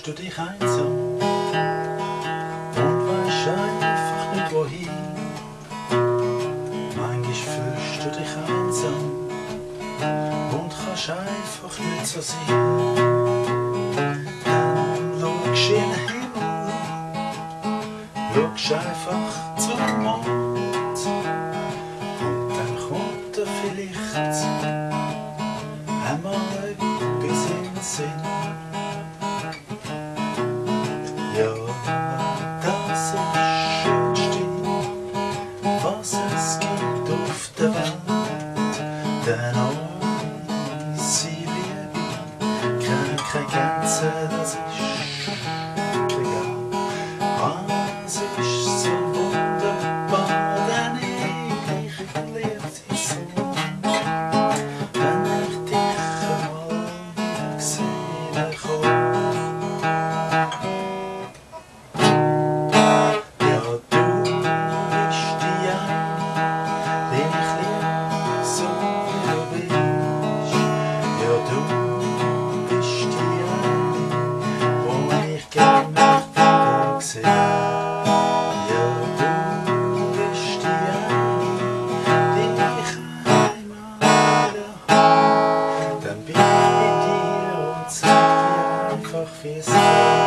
fühlst du dich einsam und weisst einfach nicht wohin. Manchmal fühlst du dich einsam und kannst einfach nicht so sein. Dann schaust du in den Himmel, schaust einfach zum Mond und dann kommt dir vielleicht einmal etwas in den Sinn. Ja, das ist das Schönste, was es gibt auf der Welt. Denn unsere Liebe kennt keine Grenzen, das ist egal. Was ist so wunderbar, denn ich liebe dich so. Wenn ich dich einmal gesehen habe. Dann bin ich bei dir und sag dir einfach, wie es war.